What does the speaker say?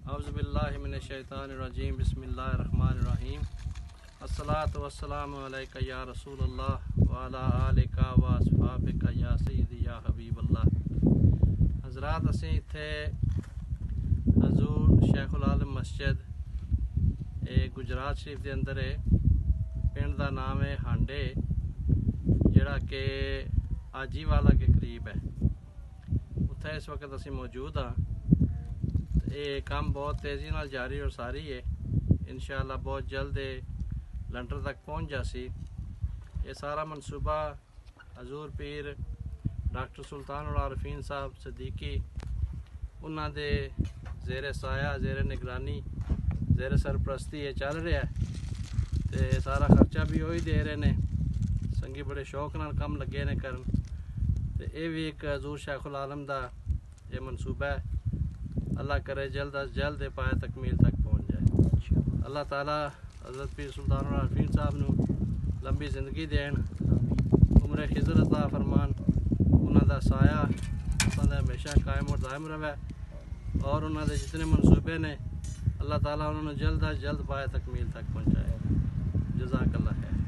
اعوذ باللہ من الشیطان الرجیم بسم اللہ الرحمن الرحیم الصلاۃ والسلام علیک یا رسول اللہ وعلی آلک و اصحابک یا سیدی یا حبیب اللہ۔ حضرات اسیں اتھے حضور شیخ العالم مسجد گجرات شریف دے اندر ہے، پنڈ دا نام ہے ہانڈے، جڑا کہ آجی والا کے قریب ہے۔ اتھے اس وقت اسی موجود ہاں۔ یہ کام بہت تیزی نال جاری اور ساری ہے، انشاءاللہ بہت جلد لنٹر تک پہنچ جاسی۔ یہ سارا منصوبہ حضور پیر ڈاکٹر سلطان العارفین صاحب صدیقی انہاں دے زیر سایہ، زیر نگرانی، زیر سرپرستی یہ چل رہا ہے تے سارا خرچہ بھی وہی دے رہے نے، سنگی بڑے شوق نال کم لگے نے کرن تے اے بھی ایک حضور شیخ العالم دا یہ منصوبہ ہے۔ اللہ کرے جلد از جلد پائے تکمیل تک پہنچ جائے۔ اللہ تعالیٰ حضرت پیر سلطان العارفین صاحب نو لمبی زندگی دین، عمر خضر عطا فرمان، انہاں دا سایہ انہاں دا ہمیشہ قائم اور دائم رہے، اور انہاں دے جتنے منصوبے نے اللہ تعالیٰ انہوں نے جلد از جلد پائے تکمیل تک پہنچائے۔ جزاک اللہ خیر۔